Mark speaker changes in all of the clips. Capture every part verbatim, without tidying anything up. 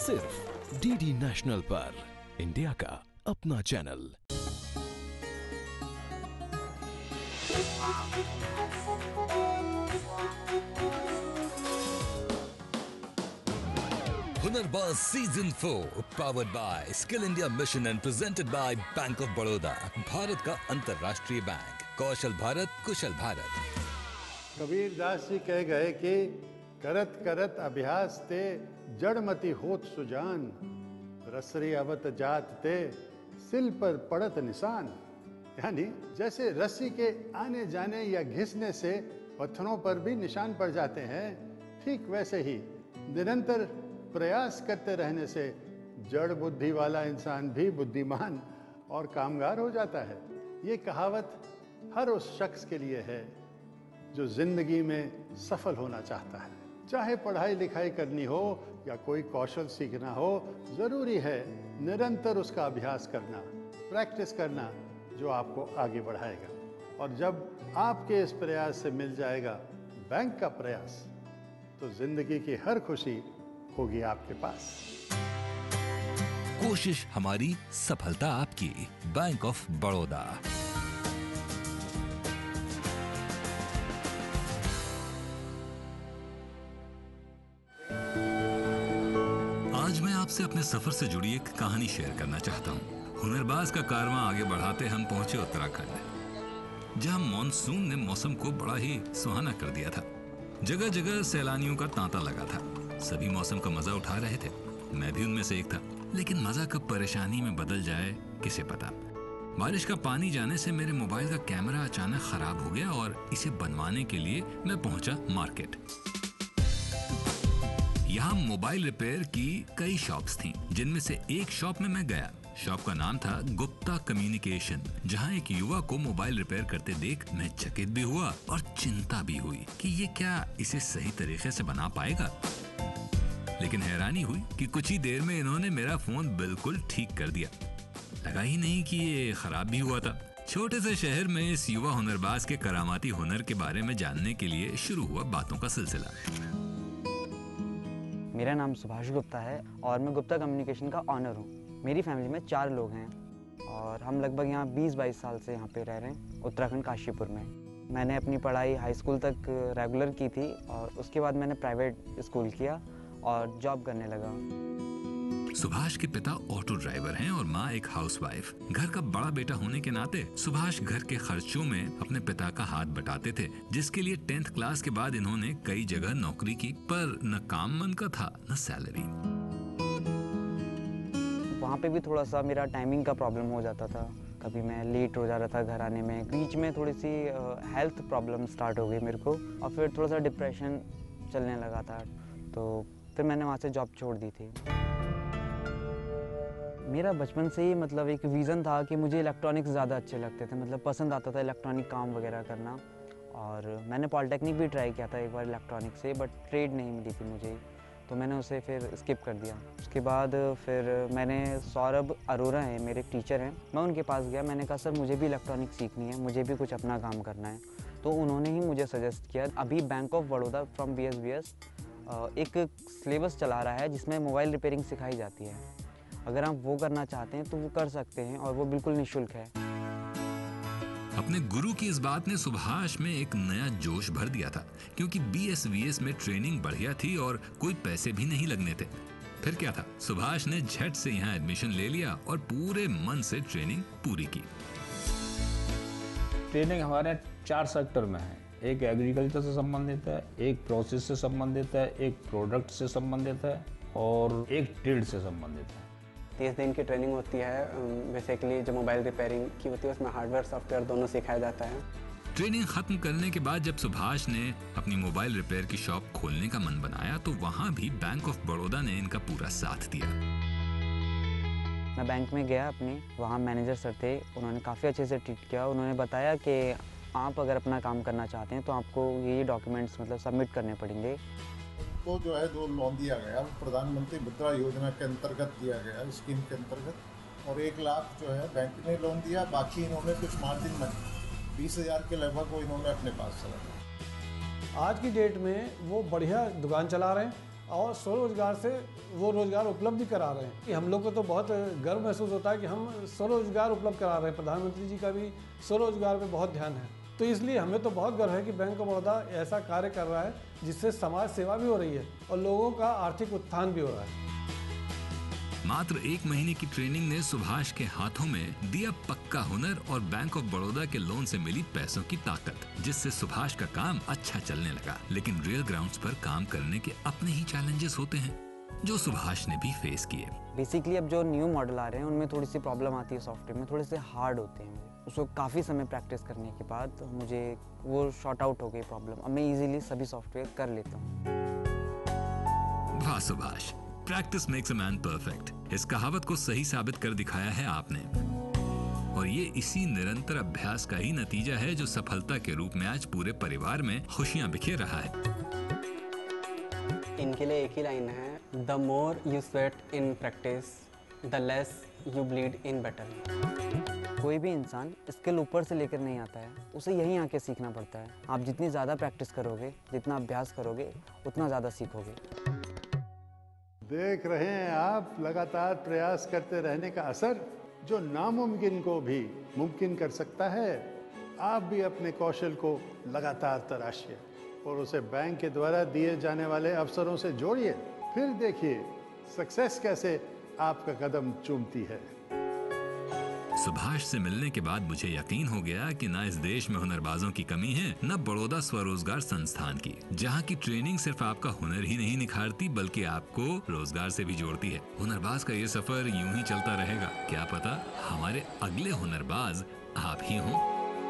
Speaker 1: सिर्फ DD national पर, India का अपना channel.
Speaker 2: Hunnarbaaz season four powered by Skill India mission and presented by Bank of Baroda, Bharat का अंतर्राष्ट्रीय बैंक। कौशल भारत, कुशल भारत।
Speaker 3: कबीर दास जी कह गए कि करत करत अभ्यास ते जड़मति होत सुजान, रसरी अवत जात ते सिल पर पड़त निशान। यानी जैसे रस्सी के आने जाने या घिसने से पत्थरों पर भी निशान पड़ जाते हैं, ठीक वैसे ही निरंतर प्रयास करते रहने से जड़ बुद्धि वाला इंसान भी बुद्धिमान और कामगार हो जाता है। ये कहावत हर उस शख्स के लिए है जो जिंदगी में सफल होना चाहता है। चाहे पढ़ाई लिखाई करनी हो या कोई कौशल सीखना हो, जरूरी है निरंतर उसका अभ्यास करना, प्रैक्टिस करना, जो आपको आगे बढ़ाएगा। और जब आपके इस प्रयास से मिल जाएगा बैंक का प्रयास, तो जिंदगी की हर खुशी होगी आपके पास।
Speaker 2: कोशिश हमारी, सफलता आपकी। Bank of Baroda. आज मैं आपसे अपने सफर से जुड़ी एक कहानी शेयर करना चाहता हूँ। हुनरबाज का कारवां आगे बढ़ाते हम पहुंचे उत्तराखंड, जहां मॉनसून ने मौसम को बड़ा ही सुहाना कर दिया था। जगह जगह सैलानियों का तांता लगा था। सभी मौसम का मजा उठा रहे थे, मैं भी उनमें से एक था। लेकिन मजा कब परेशानी में बदल जाए किसे पता। बारिश का पानी जाने से मेरे मोबाइल का कैमरा अचानक खराब हो गया और इसे बनवाने के लिए मैं पहुंचा मार्केट। यहाँ मोबाइल रिपेयर की कई शॉप्स थीं, जिनमें से एक शॉप में मैं गया। शॉप का नाम था गुप्ता कम्युनिकेशन, जहाँ एक युवा को मोबाइल रिपेयर करते देख मैं चकित भी हुआ और चिंता भी हुई कि ये क्या इसे सही तरीके से बना पाएगा। लेकिन हैरानी हुई कि कुछ ही देर में इन्होंने मेरा फोन बिल्कुल ठीक कर दिया। लगा ही नहीं कि ये खराब भी हुआ था। छोटे से शहर में इस युवा हुनरबाज के करामाती हुनर के बारे में जानने के लिए शुरू हुआ बातों का सिलसिला।
Speaker 4: मेरा नाम सुभाष गुप्ता है और मैं गुप्ता कम्युनिकेशन का ऑनर हूँ। मेरी फैमिली में चार लोग हैं और हम लगभग यहाँ बीस बाईस साल से यहाँ पे रह रहे हैं, उत्तराखंड काशीपुर में। मैंने अपनी पढ़ाई हाई स्कूल तक रेगुलर की थी और उसके बाद मैंने प्राइवेट स्कूल किया और जॉब करने लगा।
Speaker 2: सुभाष के पिता ऑटो ड्राइवर हैं और माँ एक हाउसवाइफ। घर का बड़ा बेटा होने के नाते सुभाष घर के खर्चों में अपने पिता का हाथ बटाते थे, जिसके लिए टेंथ क्लास के बाद इन्होंने कई जगह नौकरी की, पर न काम मन का था न सैलरी।
Speaker 4: वहाँ पे भी थोड़ा सा मेरा टाइमिंग का प्रॉब्लम हो जाता था। कभी मैं लेट हो जा रहा था घर आने में। बीच में थोड़ी सी हेल्थ प्रॉब्लम स्टार्ट हो गई मेरे को और फिर थोड़ा सा डिप्रेशन चलने लगा था, तो फिर मैंने वहाँ से जॉब छोड़ दी थी। मेरा बचपन से ही मतलब एक विज़न था कि मुझे इलेक्ट्रॉनिक्स ज़्यादा अच्छे लगते थे, मतलब पसंद आता था इलेक्ट्रॉनिक काम वगैरह करना। और मैंने पॉलिटेक्निक भी ट्राई किया था एक बार इलेक्ट्रॉनिक से, बट ट्रेड नहीं मिली थी मुझे, तो मैंने उसे फिर स्किप कर दिया। उसके बाद फिर मैंने सौरभ अरोरा हैं, मेरे टीचर हैं, मैं उनके पास गया। मैंने कहा सर मुझे भी इलेक्ट्रॉनिक सीखनी है, मुझे भी कुछ अपना काम करना है। तो उन्होंने ही मुझे सजेस्ट किया। अभी Bank of Baroda from B S B S एक सिलेबस चला रहा है जिसमें मोबाइल रिपेयरिंग सिखाई जाती है। अगर आप वो करना चाहते हैं तो वो कर सकते हैं और वो बिल्कुल निःशुल्क है।
Speaker 2: अपने गुरु की इस बात ने सुभाष में एक नया जोश भर दिया था, क्योंकि बी एस वी एस में ट्रेनिंग बढ़िया थी और कोई पैसे भी नहीं लगने थे। फिर क्या था, सुभाष ने झट से यहाँ एडमिशन ले लिया और पूरे मन से ट्रेनिंग पूरी की।
Speaker 5: ट्रेनिंग हमारे चार सेक्टर में है। एक एग्रीकल्चर से संबंधित है, एक प्रोसेस से संबंधित है, एक प्रोडक्ट से संबंधित है और एक ट्रेड से संबंधित है।
Speaker 6: तीस दिन की ट्रेनिंग होती है। बेसिकली जो मोबाइल रिपेयरिंग की होती है उसमें हार्डवेयर सॉफ्टवेयर दोनों सिखाया जाता है।
Speaker 2: ट्रेनिंग खत्म करने के बाद जब सुभाष ने अपनी मोबाइल रिपेयर की शॉप खोलने का मन बनाया, तो वहाँ भी बैंक ऑफ बड़ौदा ने इनका पूरा साथ दिया।
Speaker 4: मैं बैंक में गया अपने, वहाँ मैनेजर सर थे, उन्होंने काफ़ी अच्छे से ट्रीट किया। उन्होंने बताया कि आप अगर अपना काम करना चाहते हैं तो आपको ये डॉक्यूमेंट्स मतलब सबमिट करने पड़ेंगे।
Speaker 7: तो जो है जो लोन दिया गया वो प्रधानमंत्री मुद्रा योजना के अंतर्गत दिया गया, स्कीम के अंतर्गत, और एक लाख जो है बैंक ने लोन दिया, बाकी इन्होंने कुछ मार्जिन मनी बीस हज़ार के लगभग वो इन्होंने अपने पास चला।
Speaker 8: आज की डेट में वो बढ़िया दुकान चला रहे हैं और स्वरोजगार से वो रोजगार उपलब्ध करा रहे हैं। कि हम लोग को तो बहुत गर्व महसूस होता है कि हम स्वरोजगार उपलब्ध करा रहे हैं। प्रधानमंत्री जी का भी स्वरोजगार पे बहुत ध्यान है, तो इसलिए हमें तो बहुत गर्व है कि बैंक ऑफ बड़ौदा ऐसा कार्य कर रहा है जिससे समाज सेवा भी हो रही है और लोगों का आर्थिक उत्थान भी हो रहा है।
Speaker 2: मात्र एक महीने की ट्रेनिंग ने सुभाष के हाथों में दिया पक्का हुनर और बैंक ऑफ बड़ौदा के लोन से मिली पैसों की ताकत, जिससे सुभाष का काम अच्छा चलने लगा। लेकिन रियल ग्राउंड्स पर काम करने के अपने ही चैलेंजेस होते हैं, जो सुभाष ने भी फेस किए।
Speaker 4: बेसिकली अब जो न्यू मॉडल आ रहे हैं उनमें थोड़ी सी प्रॉब्लम आती है, सॉफ्टवेयर में थोड़े से हार्ड होते हैं। मुझे उसको काफ़ी समय प्रैक्टिस करने के बाद मुझे वो शॉर्ट आउट हो गई प्रॉब्लम। अब मैं इजीली सभी सॉफ्टवेयर कर लेता हूँ।
Speaker 2: वाह Subhash, practice makes a man perfect. इस कहावत को सही साबित कर दिखाया है आपने, और ये इसी निरंतर अभ्यास का ही नतीजा है जो सफलता के रूप में आज पूरे परिवार में खुशियां बिखेर रहा है।
Speaker 6: इनके लिए एक ही लाइन है, the more you sweat in practice the less you bleed in battle.
Speaker 4: कोई भी इंसान स्किल ऊपर से लेकर नहीं आता है, उसे यहीं आके सीखना पड़ता है। आप जितनी ज़्यादा प्रैक्टिस करोगे, जितना अभ्यास करोगे, उतना ज़्यादा सीखोगे।
Speaker 3: देख रहे हैं आप लगातार प्रयास करते रहने का असर, जो नामुमकिन को भी मुमकिन कर सकता है। आप भी अपने कौशल को लगातार तराशिए और उसे बैंक के द्वारा दिए जाने वाले अवसरों से जोड़िए। फिर देखिए सक्सेस कैसे आपका कदम चूमती है।
Speaker 2: सुभाष से मिलने के बाद मुझे यकीन हो गया कि ना इस देश में हुनरबाजों की कमी है, न बड़ौदा स्वरोजगार संस्थान की, जहां की ट्रेनिंग सिर्फ आपका हुनर ही नहीं निखारती बल्कि आपको रोजगार से भी जोड़ती है। हुनरबाज का ये सफर यूं ही चलता रहेगा, क्या पता हमारे अगले हुनरबाज आप ही हों।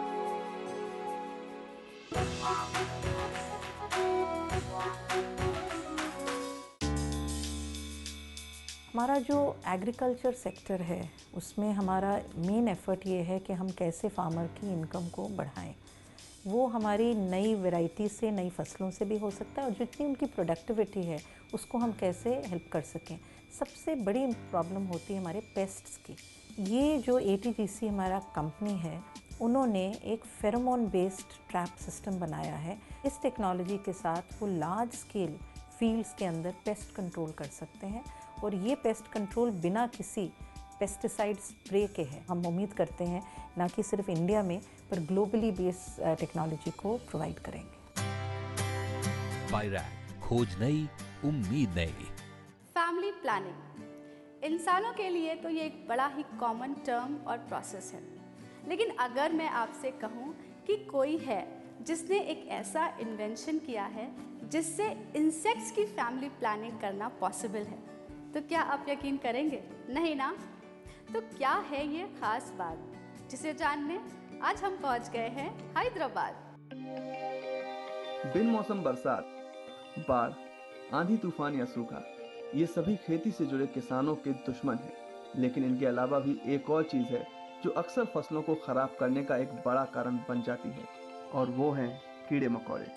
Speaker 9: हमारा जो एग्रीकल्चर सेक्टर है उसमें हमारा मेन एफर्ट ये है कि हम कैसे फार्मर की इनकम को बढ़ाएं। वो हमारी नई वैरायटी से, नई फसलों से भी हो सकता है, और जितनी उनकी प्रोडक्टिविटी है उसको हम कैसे हेल्प कर सकें। सबसे बड़ी प्रॉब्लम होती है हमारे पेस्ट्स की। ये जो ए टी जी सी हमारा कंपनी है, उन्होंने एक फेरोमोन बेस्ड ट्रैप सिस्टम बनाया है। इस टेक्नोलॉजी के साथ वो लार्ज स्केल फील्ड्स के अंदर पेस्ट कंट्रोल कर सकते हैं, और ये पेस्ट कंट्रोल बिना किसी पेस्टिसाइड स्प्रे के है। हम उम्मीद करते हैं ना कि सिर्फ इंडिया में पर ग्लोबली बेस्ड टेक्नोलॉजी को प्रोवाइड करेंगे।
Speaker 1: बायरैक, खोज नई, उम्मीद नई।
Speaker 10: फैमिली प्लानिंग इंसानों के लिए तो ये एक बड़ा ही कॉमन टर्म और प्रोसेस है, लेकिन अगर मैं आपसे कहूँ कि कोई है जिसने एक ऐसा इन्वेंशन किया है जिससे इंसेक्ट्स की फैमिली प्लानिंग करना पॉसिबल है, तो क्या आप यकीन करेंगे? नहीं ना? तो क्या है ये खास बात, जिसे जानने आज हम पहुंच गए हैं हैदराबाद।
Speaker 11: बिन मौसम बरसात, बाढ़, आंधी तूफान या सूखा, ये सभी खेती से जुड़े किसानों के दुश्मन हैं। लेकिन इनके अलावा भी एक और चीज है जो अक्सर फसलों को खराब करने का एक बड़ा कारण बन जाती है, और वो हैं कीड़े मकोड़े।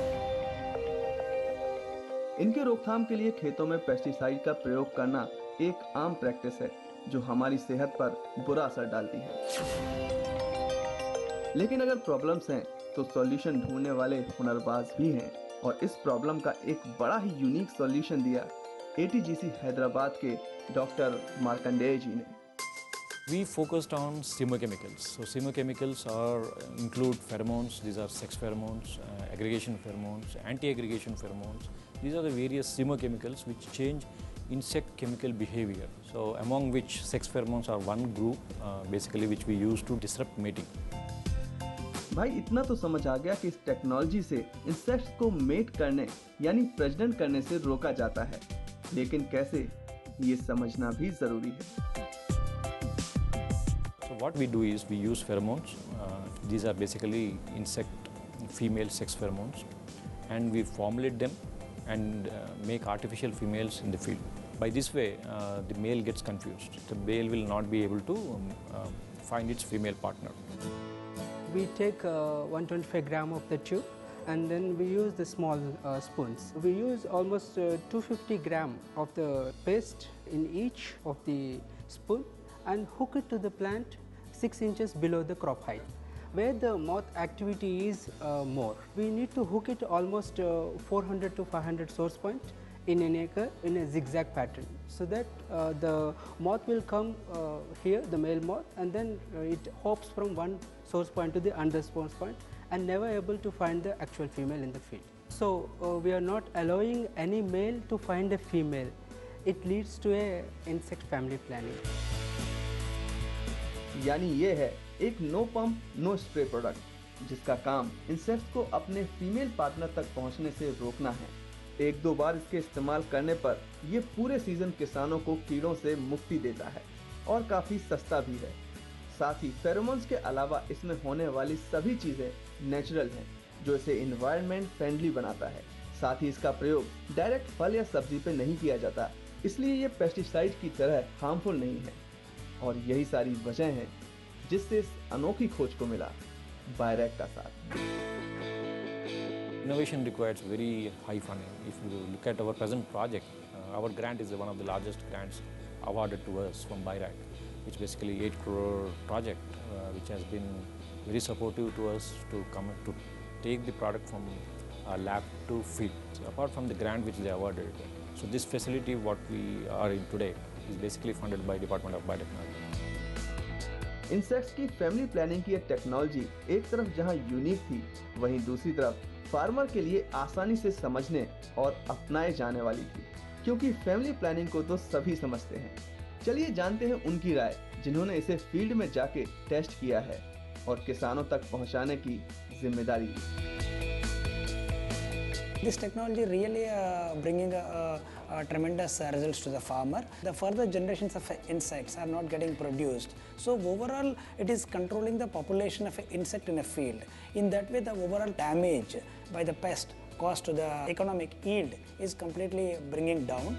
Speaker 11: इनके रोकथाम के लिए खेतों में पेस्टिसाइड का प्रयोग करना एक आम प्रैक्टिस है जो हमारी सेहत पर बुरा असर डालती है। लेकिन अगर प्रॉब्लम्स हैं तो सॉल्यूशन ढूंढने वाले हुनरबाज भी हैं, और इस प्रॉब्लम का एक बड़ा ही यूनिक सॉल्यूशन दिया ए टी जी सी हैदराबाद के डॉक्टर मार्कंडेय जी ने।
Speaker 5: We focused on chemochemicals. So chemochemicals are include pheromones. These are sex pheromones, uh, aggregation pheromones, anti-aggregation pheromones. These are the various chemochemicals which change insect chemical behavior. So among which sex pheromones are one group, uh, basically which we use to disrupt mating.
Speaker 11: भाई इतना तो समझ आ गया कि इस technology से insects को met करने यानी प्रजनन करने से रोका जाता है, लेकिन कैसे, ये समझना भी जरूरी है।
Speaker 5: So what we do is we use pheromones. Uh, these are basically insect female sex pheromones, and we formulate them and uh, make artificial females in the field. By this way, uh, the male gets confused. The male will not be able to um, uh, find its female partner.
Speaker 6: We take uh, one hundred twenty-five gram of the tube, and then we use the small uh, spoons. We use almost uh, two hundred fifty gram of the paste in each of the spoon and hook it to the plant six inches below the crop height. Where the moth activity is uh, more, we need to hook it almost uh, four hundred to five hundred source point in an acre in a zigzag pattern, so that uh, the moth will come uh, here, the male moth, and then uh, it hops from one source point to the other source point and never able to find the actual female in the field. So uh, we are not allowing any male to find a female. It leads to a insect family planning.
Speaker 11: यानी ये है एक no pump no spray product, जिसका काम insects को अपने female partner तक पहुंचने से रोकना है। एक दो बार इसके इस्तेमाल करने पर ये पूरे सीजन किसानों को कीड़ों से मुक्ति देता है और काफी सस्ता भी है। साथ ही फेरोमोन्स के अलावा इसमें होने वाली सभी चीजें नेचुरल हैं, जो इसे एनवायरनमेंट फ्रेंडली बनाता है। साथ ही इसका प्रयोग डायरेक्ट फल या सब्जी पे नहीं किया जाता, इसलिए ये पेस्टिसाइड की तरह हार्मफुल नहीं है। और यही सारी वजह है जिससे इस अनोखी खोज को मिला बायरैक का साथ।
Speaker 5: Innovation requires very high funding. If you look at our present project, uh, our grant is one of the largest grants awarded to us from BIRAC, which basically eight crore project, uh, which has been very supportive to us to come to take the product from our lab to field. So apart from the grant which they awarded, so this facility what we are in today is basically funded by Department of Biotechnology.
Speaker 11: Insects की family planning की technology एक तरफ जहां unique थी, वहीं दूसरी तरफ farmer के लिए आसानी से समझने और अपनाए जाने वाली थी, क्योंकि फैमिली प्लानिंग को तो सभी समझते हैं। चलिए जानते हैं उनकी राय, जिन्होंने इसे फील्ड में जाके टेस्ट किया है और किसानों तक पहुंचाने की जिम्मेदारी ली।
Speaker 12: This technology really uh, bringing a, a, a tremendous uh, results to the farmer. The further generations of uh, insects are not getting produced. So overall, it is controlling the population of an insect in a field. In that way, the overall damage by the pest cost to the economic yield is completely bringing down.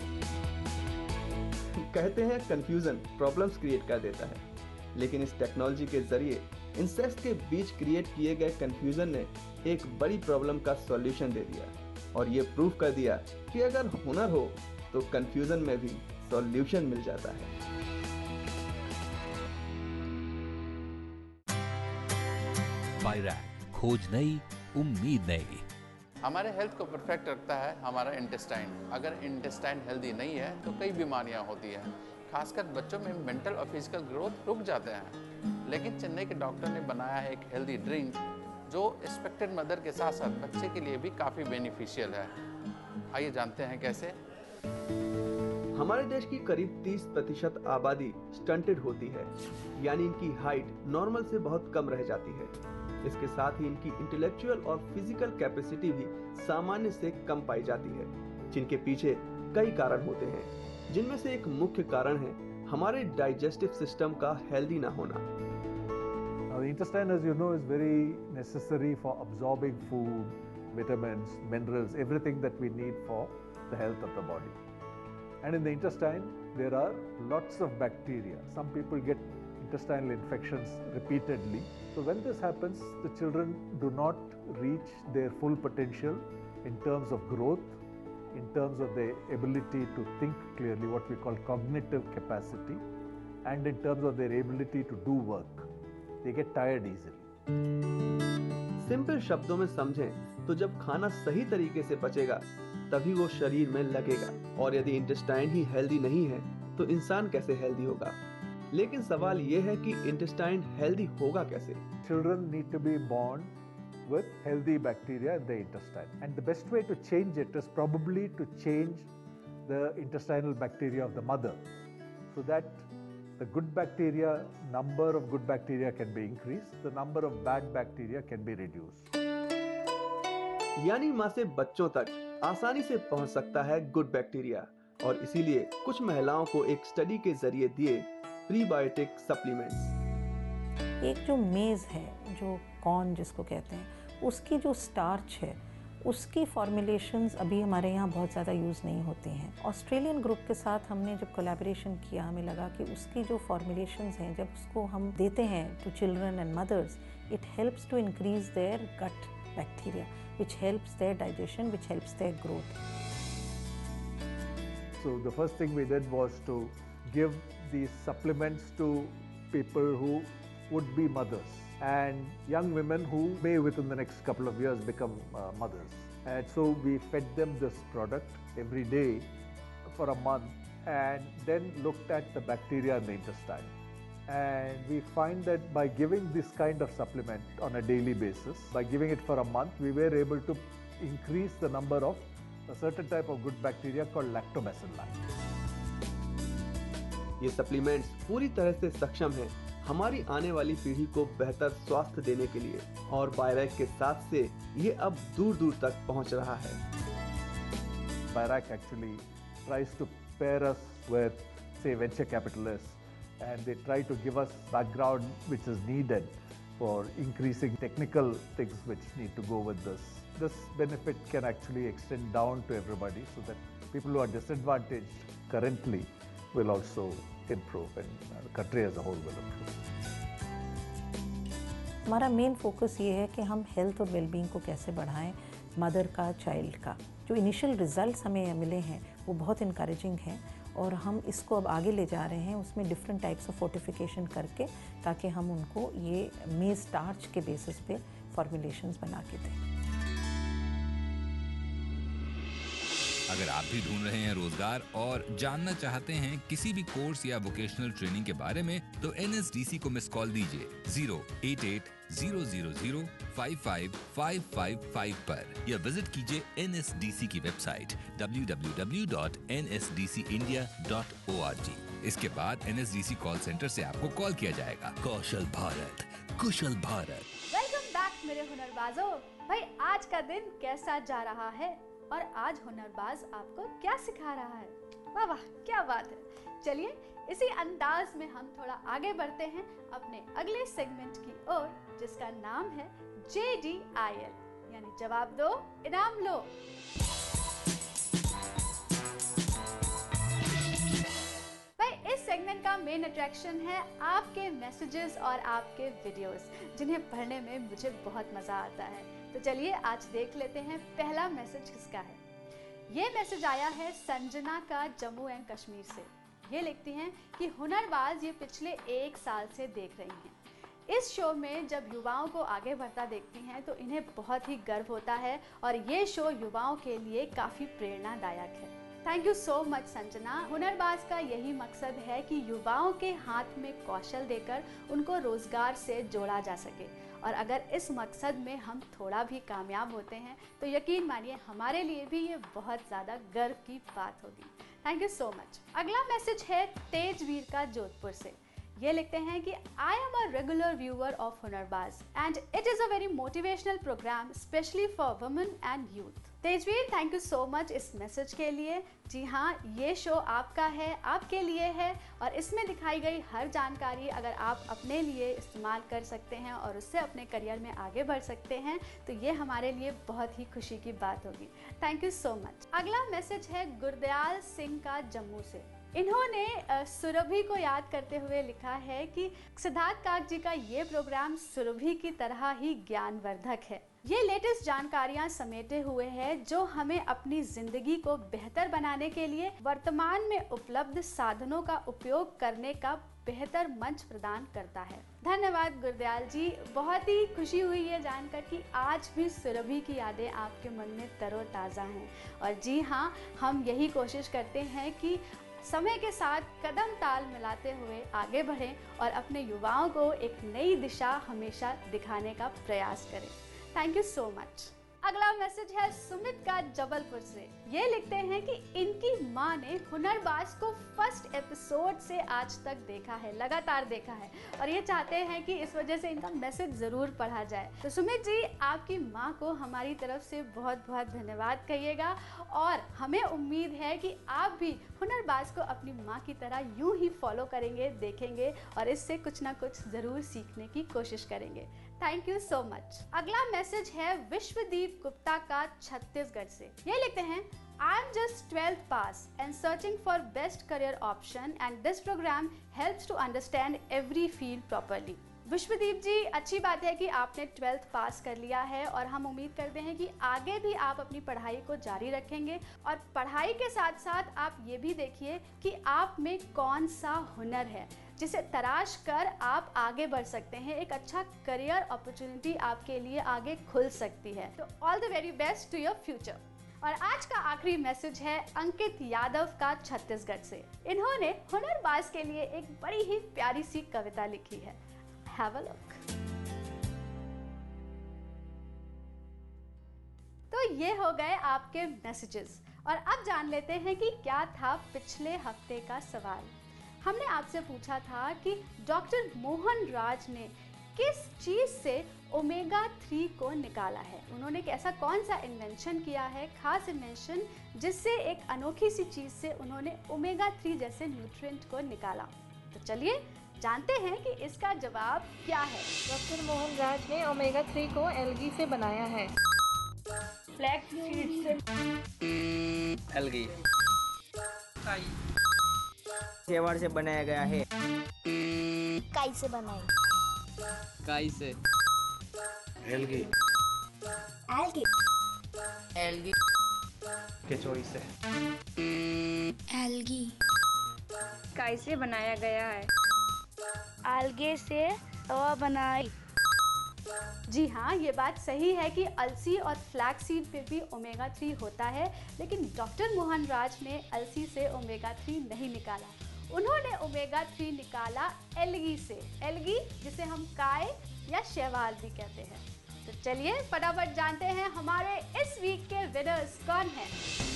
Speaker 11: कहते हैं confusion problems create कर देता है, लेकिन इस technology के जरिए insects के बीच क्रिएट किए गए कंफ्यूजन ने एक बड़ी प्रॉब्लम का सॉल्यूशन दे दिया और ये प्रूव कर दिया कि अगर हुनर हो तो कंफ्यूजन में भी सॉल्यूशन मिल जाता है।
Speaker 1: बायरैक, खोज नई, उम्मीद नई।
Speaker 13: हमारे हेल्थ को परफेक्ट रखता है हमारा इंटेस्टाइन। अगर इंटेस्टाइन हेल्दी नहीं है तो कई बीमारियां होती हैं, खासकर बच्चों में मेंटल और फिजिकल ग्रोथ रुक जाते हैं। लेकिन चेन्नई के डॉक्टर ने बनाया है एक हेल्दी ड्रिंक जो एक्सपेक्टेड मदर के साथ साथ बच्चे के लिए भी काफ़ी बेनिफिशियल है। आइए जानते हैं कैसे।
Speaker 11: हमारे देश की करीब तीस प्रतिशत आबादी स्टंटेड होती है, यानी इनकी हाइट नॉर्मल से बहुत कम रह जाती है। इसके साथ ही इनकी इंटेलेक्चुअल और फिजिकल कैपेसिटी भी सामान्य से कम पाई जाती है, जिनके पीछे कई कारण होते हैं, जिनमें से एक मुख्य कारण है हमारे डाइजेस्टिव सिस्टम का हेल्दी ना होना।
Speaker 14: Now, the intestine, as you know, is very necessary for absorbing food, vitamins, minerals, everything that we need for the health of the body. And in the intestine, there are lots of bacteria. Some people get intestinal infections repeatedly. So when this happens, the children do not reach their full potential in terms of growth, in terms of their ability to think clearly, what we call cognitive capacity, and in terms of their ability to do work. They get tired easily.
Speaker 11: Simple शब्दों में समझें तो जब खाना सही तरीके से पचेगा तभी वो शरीर में लगेगा, और यदि इंटेस्टाइन ही हेल्दी नहीं है तो इंसान कैसे हेल्दी होगा। लेकिन सवाल ये है कि इंटेस्टाइन हेल्दी होगा कैसे।
Speaker 14: Children need to be born with healthy bacteria in the intestine, and the best way to change it is probably to change the intestinal bacteria of the mother, so that the good bacteria, number of good bacteria can be increased, the number of bad bacteria can be reduced.
Speaker 11: यानी माँ से बच्चों तक आसानी से पहुंच सकता है गुड बैक्टीरिया, और इसीलिए कुछ महिलाओं को एक स्टडी के जरिए दिए प्रीबायोटिक सप्लीमेंट्स।
Speaker 9: एक जो मेज है, जो कॉर्न जिसको कहते हैं, उसकी जो स्टार्च है, उसकी फॉर्मुलेशंस अभी हमारे यहाँ बहुत ज़्यादा यूज़ नहीं होती हैं। ऑस्ट्रेलियन ग्रुप के साथ हमने जब कोलैबोरेशन किया, हमें लगा कि उसकी जो फॉर्मुलेशंस हैं, जब उसको हम देते हैं to children and mothers, it helps to increase their gut bacteria, which helps their digestion, which helps their growth.
Speaker 14: So the first thing we did was to give these supplements to people who would be mothers and young women who may within the next couple of years become uh, mothers. And so we fed them this product every day for a month and then looked at the bacteria in the intestine. And we find that by giving this kind of supplement on a daily basis, by giving it for a month, we were able to increase the number of a certain type of good bacteria called lactobacilli.
Speaker 11: ये supplements पूरी तरह से सक्षम हैं हमारी आने वाली पीढ़ी को बेहतर स्वास्थ्य देने के लिए और बायरैक के साथ से ये अब दूर दूर तक पहुंच रहा है।
Speaker 14: Bayrak actually tries to pair us with, say, venture capitalists, and they try to give us background which is needed for increasing technical things which need to go with this. This benefit can actually extend down to everybody so that people who are disadvantaged currently will also improve and the country as a whole will improve.
Speaker 9: हमारा main focus ये है कि हम health और wellbeing को कैसे बढ़ाएं, mother का, चाइल्ड का। जो इनिशियल रिजल्ट्स हमें मिले हैं वो बहुत इनकरेजिंग हैं और हम इसको अब आगे ले जा रहे हैं, उसमें डिफरेंट टाइप्स ऑफ फोर्टिफिकेशन करके, ताकि हम उनको ये मेज स्टार्च के बेसिस पे फॉर्मुलेशंस बना के दें।
Speaker 2: अगर आप भी ढूंढ रहे हैं रोजगार और जानना चाहते हैं किसी भी कोर्स या वोकेशनल ट्रेनिंग के बारे में, तो एन एस डी सी को मिस कॉल दीजिए zero eight eight zero zero zero five five five five five पर या विजिट कीजिए एन एस डी सी की website W W W dot N S D C India dot O R G. इसके बाद N S D C call center से आपको call किया जाएगा। कौशल भारत, कुशल भारत।
Speaker 10: वेलकम बैक मेरे हुनरबाजों। भाई आज का दिन कैसा जा रहा है और आज हुनरबाज आपको क्या सिखा रहा है? वाह वाह, क्या बात है। चलिए इसी अंदाज में हम थोड़ा आगे बढ़ते हैं अपने अगले सेगमेंट की ओर, जिसका नाम है जे डी आई एल, यानी जवाब दो इनाम लो। भाई इस सेगमेंट का मेन अट्रैक्शन है आपके मैसेजेस और आपके वीडियोस, जिन्हें पढ़ने में मुझे बहुत मजा आता है। तो चलिए आज देख लेते हैं पहला मैसेज किसका है। ये मैसेज आया है संजना का जम्मू एंड कश्मीर से। ये लिखती हैं कि हुनरबाज ये पिछले एक साल से देख रही हैं। इस शो में जब युवाओं को आगे बढ़ता देखती हैं तो इन्हें बहुत ही गर्व होता है और ये शो युवाओं के लिए काफ़ी प्रेरणादायक है। Thank you so much Sanjana. Hunarbaaz का यही मकसद है कि युवाओं के हाथ में कौशल देकर उनको रोजगार से जोड़ा जा सके, और अगर इस मकसद में हम थोड़ा भी कामयाब होते हैं तो यकीन मानिए हमारे लिए भी ये बहुत ज़्यादा गर्व की बात होगी। Thank you so much. अगला मैसेज है तेजवीर का जोधपुर से। ये लिखते हैं कि I am a regular viewer of Hunarbaaz and it is a very motivational program specially for women and youth. Tejveer, thank you so much इस मैसेज के लिए। जी हाँ, ये शो आपका है, आपके लिए है, और इसमें दिखाई गई हर जानकारी अगर आप अपने लिए इस्तेमाल कर सकते हैं और उससे अपने करियर में आगे बढ़ सकते हैं तो ये हमारे लिए बहुत ही खुशी की बात होगी। Thank you so much. अगला मैसेज है गुरदयाल सिंह का जम्मू से। इन्होंने सुरभि को याद करते हुए लिखा है कि सिद्धार्थ काक जी का ये प्रोग्राम सुरभि की तरह ही ज्ञानवर्धक है। ये लेटेस्ट जानकारियां समेटे हुए हैं जो हमें अपनी जिंदगी को बेहतर बनाने के लिए वर्तमान में उपलब्ध साधनों का उपयोग करने का बेहतर मंच प्रदान करता है। धन्यवाद गुरदयाल जी। बहुत ही खुशी हुई ये जानकर कि आज भी सुरभि की यादें आपके मन में तरोताज़ा हैं। और जी हाँ, हम यही कोशिश करते हैं कि समय के साथ कदम ताल मिलाते हुए आगे बढ़ें और अपने युवाओं को एक नई दिशा हमेशा दिखाने का प्रयास करें। Thank you so much. अगला मैसेज है सुमित का जबलपुर से। ये लिखते हैं कि इनकी माँ ने हुनरबाज को फर्स्ट एपिसोड से आज तक देखा है, लगातार देखा है, और ये चाहते हैं कि इस वजह से इनका मैसेज ज़रूर पढ़ा जाए। तो सुमित जी, आपकी माँ को हमारी तरफ से बहुत बहुत धन्यवाद कहिएगा और हमें उम्मीद है कि आप भी हुनरबाज को अपनी माँ की तरह यूं ही फॉलो करेंगे, देखेंगे और इससे कुछ ना कुछ ज़रूर सीखने की कोशिश करेंगे। Thank you so much. अगला मैसेज है विश्वदीप गुप्ता का छत्तीसगढ़ से। ये लिखते हैं, I am just twelfth pass and searching for best career option and this program helps to understand every field properly. Vishwadeep जी, अच्छी बात है कि आपने ट्वेल्थ पास कर लिया है और हम उम्मीद करते हैं कि आगे भी आप अपनी पढ़ाई को जारी रखेंगे और पढ़ाई के साथ साथ आप ये भी देखिए कि आप में कौन सा हुनर है जिसे तराश कर आप आगे बढ़ सकते हैं। एक अच्छा करियर अपॉर्चुनिटी आपके लिए आगे खुल सकती है। तो all the very best to your future. और आज का आखिरी मैसेज है अंकित यादव का छत्तीसगढ़ से। इन्होंने हुनरबाज के लिए एक बड़ी ही प्यारी सी कविता लिखी है। Have a look. तो ये हो गए आपके मैसेजेस और अब जान लेते हैं कि क्या था पिछले हफ्ते का सवाल। हमने आपसे पूछा था कि डॉक्टर मोहन राज ने किस चीज से ओमेगा थ्री को निकाला है। उन्होंने एक ऐसा कौन सा इन्वेंशन किया है, खास इन्वेंशन, जिससे एक अनोखी सी चीज से उन्होंने ओमेगा थ्री जैसे न्यूट्रिएंट को निकाला। तो चलिए जानते हैं कि इसका जवाब क्या है।
Speaker 15: डॉक्टर मोहन राज ने ओमेगा थ्री को एल्गी से बनाया है। फ्लैक्स सीड से
Speaker 16: एल्गी। सेवर से बनाया गया है।
Speaker 17: काई से बनाई।
Speaker 16: काई से।
Speaker 18: एल्गी।
Speaker 17: एल्गी।
Speaker 16: एल्गी।
Speaker 18: केचोई से।
Speaker 17: एल्गी।
Speaker 15: काई से बनाया गया है।
Speaker 17: आलगे से तवा बनाई।
Speaker 10: जी हाँ, ये बात सही है कि अलसी और फ्लैक्स सीड पे भी ओमेगा थ्री होता है, लेकिन डॉक्टर मोहन राज ने अलसी से ओमेगा थ्री नहीं निकाला। उन्होंने ओमेगा थ्री निकाला एल्गी से। एल्गी जिसे हम काय या शैवाल भी कहते हैं। तो चलिए फटाफट जानते हैं हमारे इस वीक के विनर्स कौन हैं।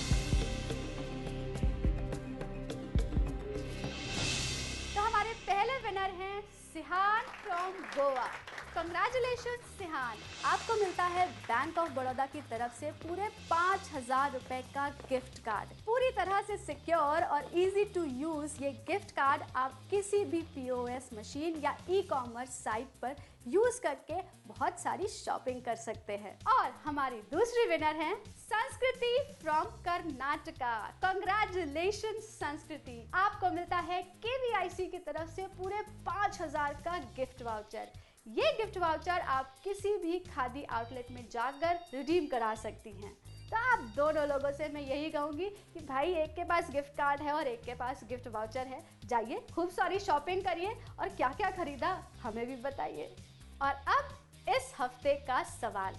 Speaker 10: तो हमारे पहले विनर हैं सिहान फ्रॉम गोवा। कंग्रेचुलेशन सिहान, आपको मिलता है बैंक ऑफ बड़ौदा की तरफ से पूरे पाँच हजार रुपए का गिफ्ट कार्ड। पूरी तरह से सिक्योर और इजी टू यूज ये गिफ्ट कार्ड आप किसी भी पीओएस मशीन या ई कॉमर्स साइट पर यूज करके बहुत सारी शॉपिंग कर सकते हैं। और हमारी दूसरी विनर हैं संस्कृति फ्रॉम कर्नाटका। कंग्रेचुलेशन संस्कृति, आपको मिलता है केवीआईसी की तरफ से पूरे पाँच हजार का गिफ्ट वाउचर। ये गिफ्ट वाउचर आप किसी भी खादी आउटलेट में जाकर रिडीम करा सकती हैं। तो आप दोनों लोगों से मैं यही कहूँगी कि भाई एक के पास गिफ्ट कार्ड है और एक के पास गिफ्ट वाउचर है, जाइए खूब सारी शॉपिंग करिए और क्या क्या खरीदा हमें भी बताइए। और अब इस हफ्ते का सवाल।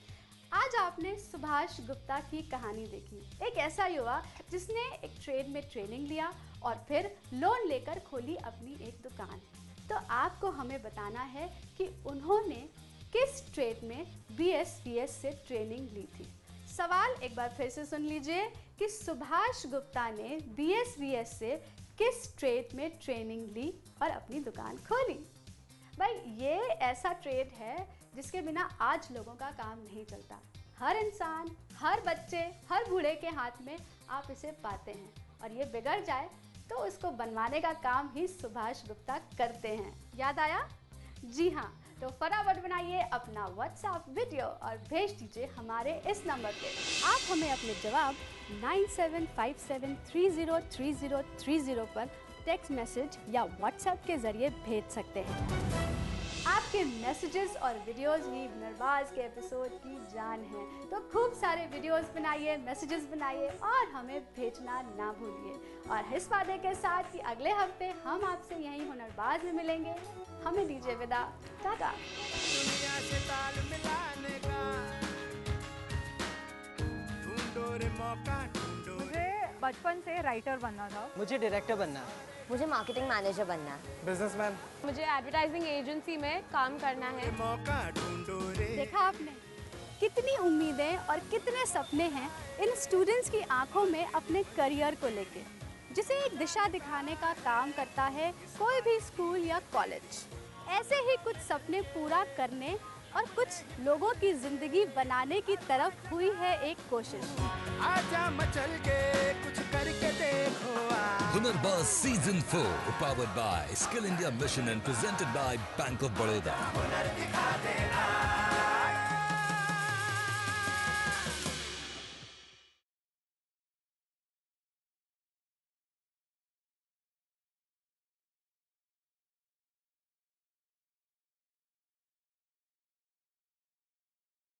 Speaker 10: आज आपने सुभाष गुप्ता की कहानी देखी। एक ऐसा युवा जिसने एक ट्रेड में ट्रेनिंग लिया और फिर लोन लेकर खोली अपनी एक दुकान। तो आपको हमें बताना है कि उन्होंने किस ट्रेड में बी एस वी एस से ट्रेनिंग ली थी। सवाल एक बार फिर से सुन लीजिए कि सुभाष गुप्ता ने बी एस वी एस से किस ट्रेड में ट्रेनिंग ली और अपनी दुकान खोली। भाई ये ऐसा ट्रेड है जिसके बिना आज लोगों का काम नहीं चलता। हर इंसान, हर बच्चे, हर बूढ़े के हाथ में आप इसे पाते हैं और ये बिगड़ जाए तो उसको बनवाने का काम ही सुभाष गुप्ता करते हैं। याद आया? जी हाँ, तो फटाफट बनाइए अपना व्हाट्सएप वीडियो और भेज दीजिए हमारे इस नंबर पे। आप हमें अपने जवाब nine seven five seven three zero three zero three zero पर टेक्स्ट मैसेज या व्हाट्सएप के जरिए भेज सकते हैं। आपके मैसेजेस और वीडियोस ही हुनरबाज के एपिसोड की जान है। तो खूब सारे वीडियोस बनाइए, मैसेजेस बनाइए और हमें भेजना ना भूलिए। और इस वादे के साथ कि अगले हफ्ते हम आपसे यहीं हुनरबाज में मिलेंगे, हमें दीजिए विदा। टाटा।
Speaker 19: दुनिया से ताल मिलाने का ढूंढो रे मौका ढूंढो।
Speaker 20: मुझे बचपन से राइटर बनना था।
Speaker 16: मुझे डायरेक्टर बनना है।
Speaker 17: मुझे मार्केटिंग मैनेजर बनना है।
Speaker 18: बिजनेसमैन।
Speaker 15: मुझे एडवर्टाइजिंग एजेंसी में काम करना है।
Speaker 19: मौका ढूंढो रे।
Speaker 10: देखा आपने कितनी उम्मीदें और कितने सपने हैं इन स्टूडेंट्स की आंखों में अपने करियर को लेके, जिसे एक दिशा दिखाने का काम करता है कोई भी स्कूल या कॉलेज। ऐसे ही कुछ सपने पूरा करने और कुछ लोगों की जिंदगी बनाने की तरफ हुई है एक कोशिश।
Speaker 19: आजा मचल के कुछ करके देखो।
Speaker 1: Hunarbaaz season four, powered by Skill India Mission and presented by Bank of Baroda.
Speaker 19: हुनर दिखा देना।